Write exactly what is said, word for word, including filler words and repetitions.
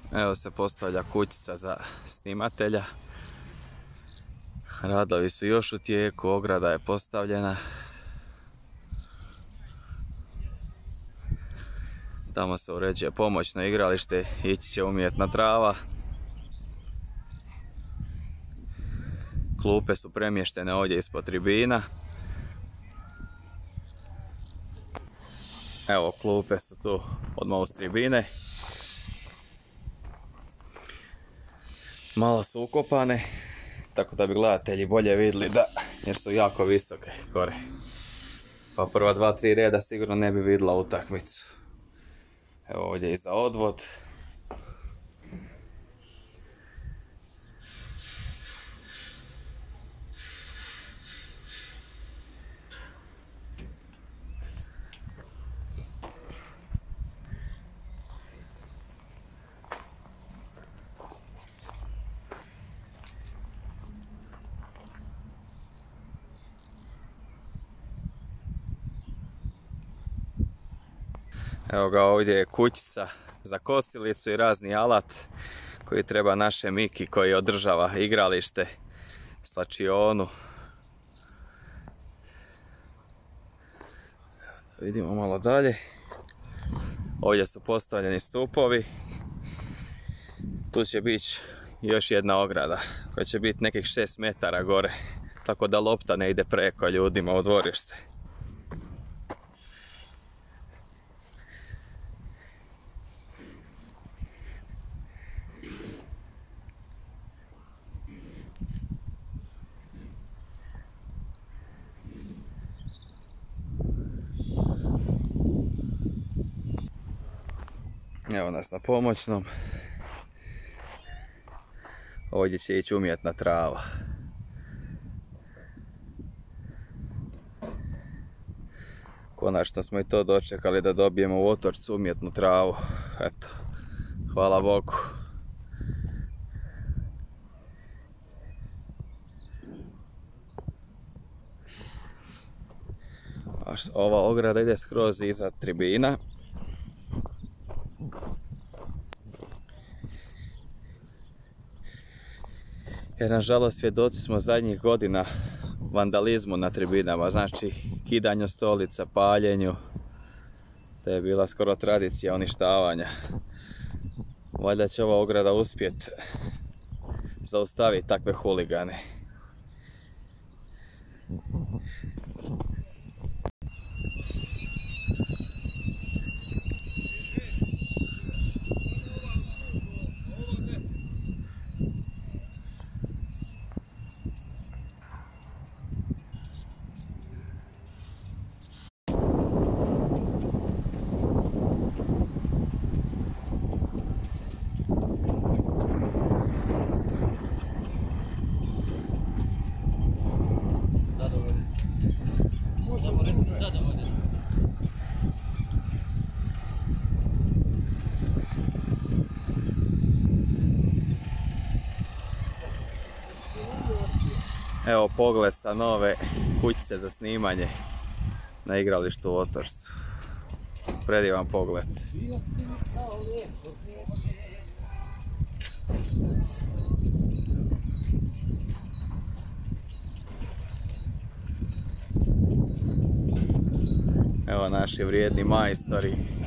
Evo se postavlja kućica za snimatelja. Radovi su još u tijeku, ograda je postavljena. Tamo se uređuje pomoćno igralište, ići će umjetna trava. Klupe su premještene ovdje ispod tribina. Evo, klupe su tu odmah uz tribine. Malo su ukopane, tako da bi gledatelji bolje vidjeli da, jer su jako visoke gore. Pa prva dva, tri reda sigurno ne bi vidjela utakmicu. Evo ovdje i za odvod. Evo ga, ovdje je kućica za kosilicu i razni alat koji treba naše Miki koji održava igralište, slačionu. Vidimo malo dalje. Ovdje su postavljeni stupovi. Tu će biti još jedna ograda koja će biti nekih šest metara gore, tako da lopta ne ide preko ljudima u dvorište. Evo nas na pomoćnom. Ovdje će ići umjetna trava. Konačno smo i to dočekali da dobijemo u Otočcu umjetnu travu. Eto, hvala Bogu. Ova ograda ide skroz iza tribina. Jer nažalost svjedoci smo zadnjih godina vandalizmu na tribinama, znači kidanju stolica, paljenju, to je bila skoro tradicija uništavanja. Valjda će ova ograda uspjeti zaustaviti takve huligane. Evo pogled sa nove kućice za snimanje na igralištu u Otočcu. Predivan pogled. Evo naši vrijedni majstori